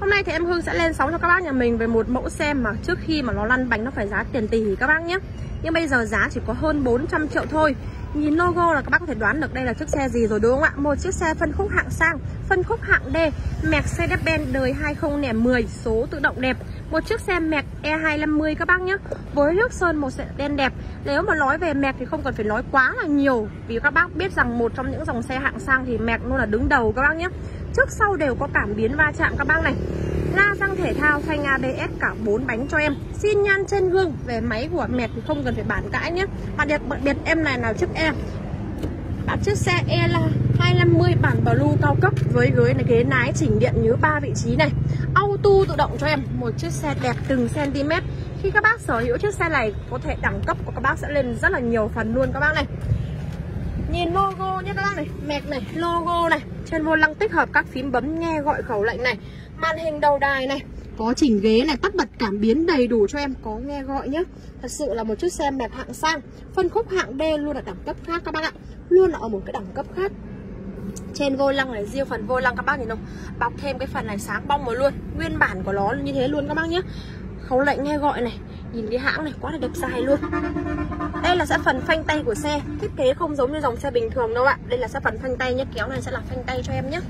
Hôm nay thì em Hương sẽ lên sóng cho các bác nhà mình về một mẫu xe mà trước khi mà nó lăn bánh nó phải giá tiền tỷ các bác nhé. Nhưng bây giờ giá chỉ có hơn 400 triệu thôi. Nhìn logo là các bác có thể đoán được đây là chiếc xe gì rồi đúng không ạ? Một chiếc xe phân khúc hạng sang, phân khúc hạng D, Mercedes-Benz đời 2010, số tự động đẹp. Một chiếc xe Merc E250 các bác nhé. Với nước sơn màu đen đẹp. Nếu mà nói về Merc thì không cần phải nói quá là nhiều, vì các bác biết rằng một trong những dòng xe hạng sang thì Merc luôn là đứng đầu các bác nhé. Trước sau đều có cảm biến va chạm các bác này. La răng thể thao, phanh ABS cả 4 bánh cho em. Xin nhan chân gương. Về máy của Merc thì không cần phải bàn cãi nhé. Đặc biệt em này là chiếc E. Chiếc xe E là 250 bản Blue cao cấp với ghế lái chỉnh điện nhớ 3 vị trí này. Auto tự động cho em. Một chiếc xe đẹp từng cm. Khi các bác sở hữu chiếc xe này, có thể đẳng cấp của các bác sẽ lên rất là nhiều phần luôn các bác này. Nhìn logo nhé các bác này, Merc này, logo này. Trên vô lăng tích hợp các phím bấm nghe gọi khẩu lệnh này. Màn hình đầu đài này, có chỉnh ghế này, tắt bật cảm biến đầy đủ cho em, có nghe gọi nhé. Thật sự là một chiếc xe Merc hạng sang, phân khúc hạng D, luôn là đẳng cấp khác các bác ạ. Luôn là ở một cái đẳng cấp khác. Trên vô lăng này, riêng phần vô lăng các bác nhìn không, bọc thêm cái phần này sáng bong rồi luôn. Nguyên bản của nó như thế luôn các bác nhé. Khẩu lệnh nghe gọi này, nhìn cái hãng này quá là đẹp dài luôn. Đây là sẽ phần phanh tay của xe. Thiết kế không giống như dòng xe bình thường đâu ạ. Đây là sẽ phần phanh tay nhé, kéo này sẽ là phanh tay cho em nhé.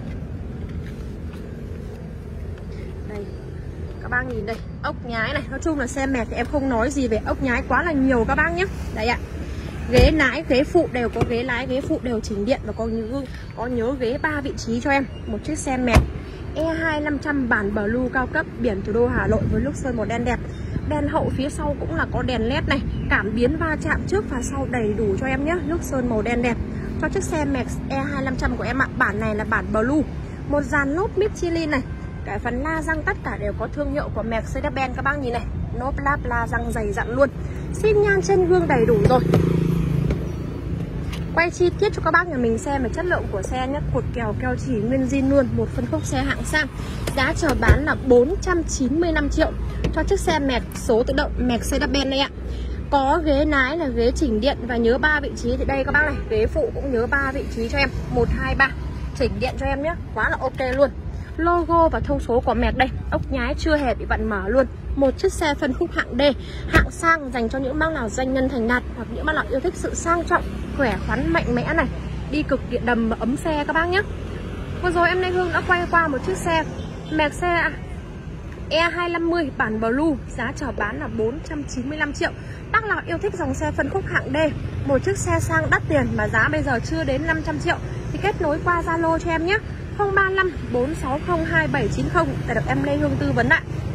Đây, các bác nhìn đây, ốc nhái này. Nói chung là xe Merc thì em không nói gì về ốc nhái quá là nhiều các bác nhé. Đây ạ. Ghế lái, ghế phụ đều có ghế lái, ghế phụ đều chỉnh điện và có nhớ ghế 3 vị trí cho em. Một chiếc xe Merc E2500 bản Blue cao cấp, biển thủ đô Hà Nội với nước sơn màu đen đẹp. Đèn hậu phía sau cũng là có đèn led này, cảm biến va chạm trước và sau đầy đủ cho em nhé. Nước sơn màu đen đẹp cho chiếc xe Merc E2500 của em ạ. Bản này là bản Blue. Một dàn lốp Michelin này, cái phần la răng tất cả đều có thương hiệu của Mercedes-Benz các bác nhìn này. Lốp láp la răng dày dặn luôn. Xin nhan trên gương đầy đủ rồi. Quay chi tiết cho các bác nhà mình xem về chất lượng của xe nhé. Cột kèo keo chỉ nguyên zin luôn. Một phân khúc xe hạng sang. Giá chào bán là 495 triệu cho chiếc xe Merc số tự động Mercedes-Benz này ạ. Có ghế lái là ghế chỉnh điện và nhớ 3 vị trí. Thì đây các bác này, ghế phụ cũng nhớ 3 vị trí cho em. 1, 2, 3 chỉnh điện cho em nhé. Quá là ok luôn. Logo và thông số của Merc đây. Ốc nhái chưa hề bị vặn mở luôn. Một chiếc xe phân khúc hạng D, hạng sang, dành cho những bác nào doanh nhân thành đạt hoặc những bác nào yêu thích sự sang trọng, khỏe khoắn, mạnh mẽ này, đi cực điện đầm và ấm xe các bác nhé. Vừa rồi em Lê Hương đã quay qua một chiếc xe Merc xe E250 bản Blue, giá chào bán là 495 triệu. Bác nào yêu thích dòng xe phân khúc hạng D, một chiếc xe sang đắt tiền mà giá bây giờ chưa đến 500 triệu thì kết nối qua Zalo cho em nhé. 035 460 2790 để được em Lê Hương tư vấn ạ.